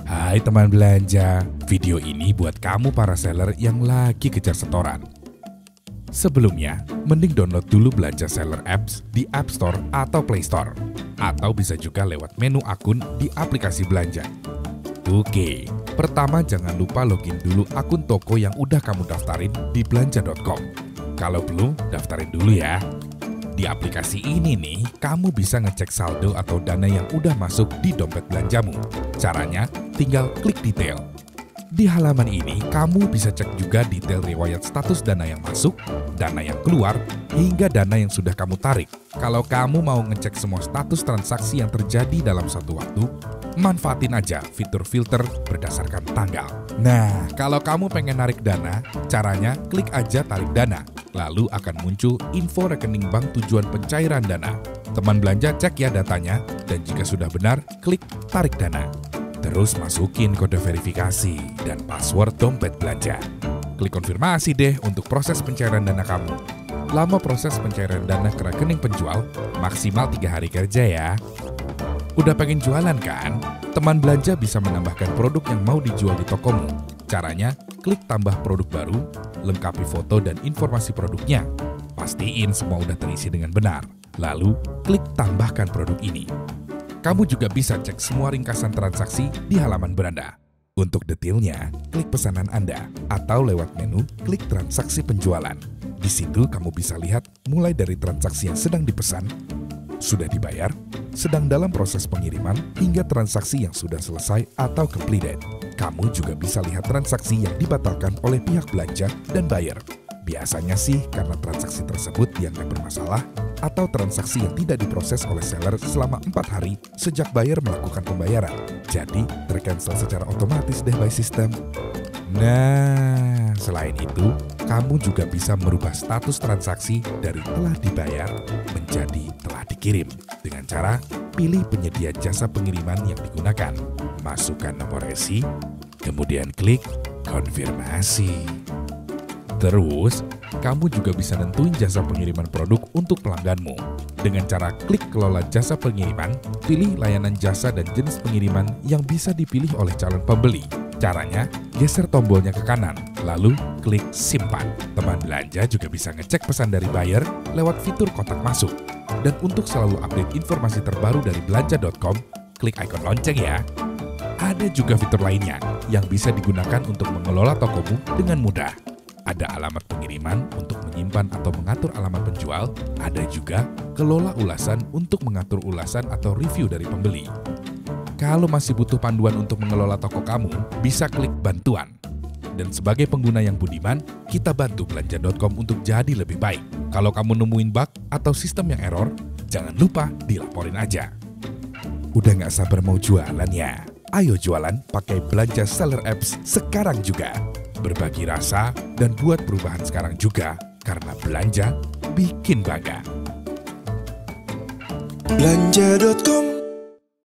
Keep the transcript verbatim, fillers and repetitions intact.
Hai teman belanja, video ini buat kamu para seller yang lagi kejar setoran. Sebelumnya, mending download dulu Belanja Seller Apps di App Store atau Play Store. Atau bisa juga lewat menu akun di aplikasi belanja. Oke, pertama jangan lupa login dulu akun toko yang udah kamu daftarin di belanja dot com. Kalau belum, daftarin dulu ya. Di aplikasi ini nih, kamu bisa ngecek saldo atau dana yang udah masuk di dompet belanjamu. Caranya, tinggal klik detail. Di halaman ini, kamu bisa cek juga detail riwayat status dana yang masuk, dana yang keluar, hingga dana yang sudah kamu tarik. Kalau kamu mau ngecek semua status transaksi yang terjadi dalam satu waktu, manfaatin aja fitur filter berdasarkan tanggal. Nah, kalau kamu pengen narik dana, caranya klik aja tarik dana. Lalu akan muncul info rekening bank tujuan pencairan dana. Teman belanja cek ya datanya, dan jika sudah benar, klik tarik dana. Terus masukin kode verifikasi dan password dompet belanja. Klik konfirmasi deh untuk proses pencairan dana kamu. Lama proses pencairan dana ke rekening penjual, maksimal tiga hari kerja ya. Udah pengen jualan kan? Teman belanja bisa menambahkan produk yang mau dijual di tokomu. Caranya, klik tambah produk baru, lengkapi foto dan informasi produknya. Pastiin semua udah terisi dengan benar. Lalu, klik tambahkan produk ini. Kamu juga bisa cek semua ringkasan transaksi di halaman beranda. Untuk detailnya, klik pesanan Anda atau lewat menu klik transaksi penjualan. Di situ kamu bisa lihat mulai dari transaksi yang sedang dipesan, sudah dibayar, sedang dalam proses pengiriman, hingga transaksi yang sudah selesai atau completed. Kamu juga bisa lihat transaksi yang dibatalkan oleh pihak belanja dan buyer. Biasanya sih karena transaksi tersebut dianggap bermasalah atau transaksi yang tidak diproses oleh seller selama empat hari sejak buyer melakukan pembayaran. Jadi tercancel secara otomatis deh by system. Nah, selain itu, kamu juga bisa merubah status transaksi dari telah dibayar menjadi telah dikirim dengan cara pilih penyedia jasa pengiriman yang digunakan. Masukkan nomor resi, kemudian klik konfirmasi. Terus, kamu juga bisa nentuin jasa pengiriman produk untuk pelangganmu. Dengan cara klik kelola jasa pengiriman, pilih layanan jasa dan jenis pengiriman yang bisa dipilih oleh calon pembeli. Caranya, geser tombolnya ke kanan, lalu klik simpan. Teman belanja juga bisa ngecek pesan dari buyer lewat fitur kotak masuk. Dan untuk selalu update informasi terbaru dari belanja dot com, klik ikon lonceng ya. Ada juga fitur lainnya yang bisa digunakan untuk mengelola tokomu dengan mudah. Ada alamat pengiriman untuk menyimpan atau mengatur alamat penjual. Ada juga kelola ulasan untuk mengatur ulasan atau review dari pembeli. Kalau masih butuh panduan untuk mengelola toko kamu, bisa klik bantuan. Dan sebagai pengguna yang budiman, kita bantu belanja dot com untuk jadi lebih baik. Kalau kamu nemuin bug atau sistem yang error, jangan lupa dilaporin aja. Udah nggak sabar mau jualan ya? Ayo jualan pakai Belanja Seller Apps sekarang juga. Berbagi rasa dan buat perubahan sekarang juga, karena belanja bikin bangga. belanja dot com